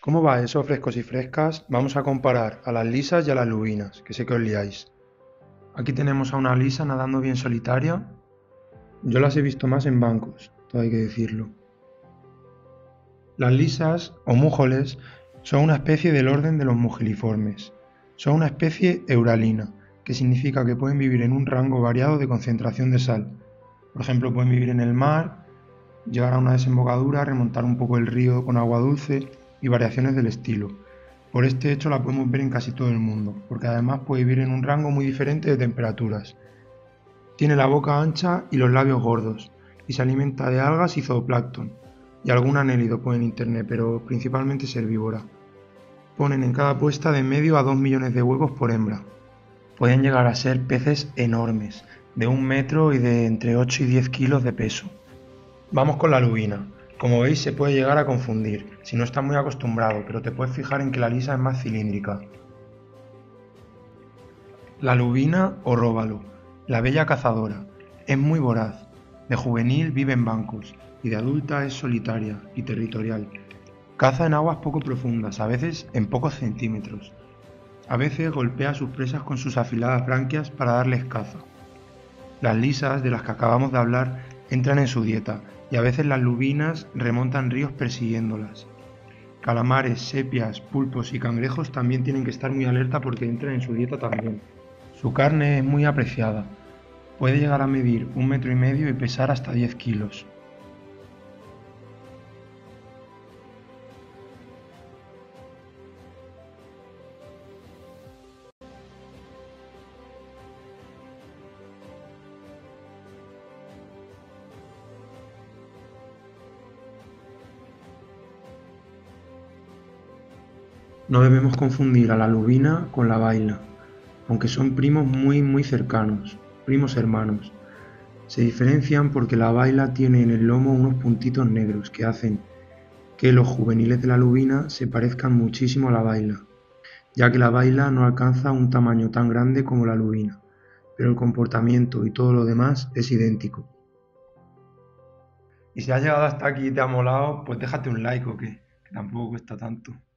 ¿Cómo va eso, frescos y frescas? Vamos a comparar a las lisas y a las lubinas, que sé que os liáis. Aquí tenemos a una lisa nadando bien solitaria. Yo las he visto más en bancos, todo hay que decirlo. Las lisas, o mújoles, son una especie del orden de los mugiliformes. Son una especie euralina, que significa que pueden vivir en un rango variado de concentración de sal. Por ejemplo, pueden vivir en el mar, llegar a una desembocadura, remontar un poco el río con agua dulce y variaciones del estilo. Por este hecho la podemos ver en casi todo el mundo, porque además puede vivir en un rango muy diferente de temperaturas. Tiene la boca ancha y los labios gordos, y se alimenta de algas y zooplancton, y algún anélido puede en internet, pero principalmente es herbívora. Ponen en cada puesta de medio a 2 millones de huevos por hembra. Pueden llegar a ser peces enormes, de 1 metro y de entre 8 y 10 kilos de peso. Vamos con la lubina. Como veis se puede llegar a confundir si no estás muy acostumbrado, pero te puedes fijar en que la lisa es más cilíndrica. La lubina o róbalo, la bella cazadora, es muy voraz. De juvenil vive en bancos y de adulta es solitaria y territorial. Caza en aguas poco profundas, a veces en pocos centímetros. A veces golpea a sus presas con sus afiladas branquias para darles caza. Las lisas, de las que acabamos de hablar, entran en su dieta y a veces las lubinas remontan ríos persiguiéndolas. Calamares, sepias, pulpos y cangrejos también tienen que estar muy alerta porque entran en su dieta también. Su carne es muy apreciada. Puede llegar a medir 1,5 metros y pesar hasta 10 kilos. No debemos confundir a la lubina con la baila, aunque son primos muy cercanos, primos hermanos. Se diferencian porque la baila tiene en el lomo unos puntitos negros que hacen que los juveniles de la lubina se parezcan muchísimo a la baila, ya que la baila no alcanza un tamaño tan grande como la lubina, pero el comportamiento y todo lo demás es idéntico. Y si has llegado hasta aquí y te ha molado, pues déjate un like o qué, que tampoco cuesta tanto.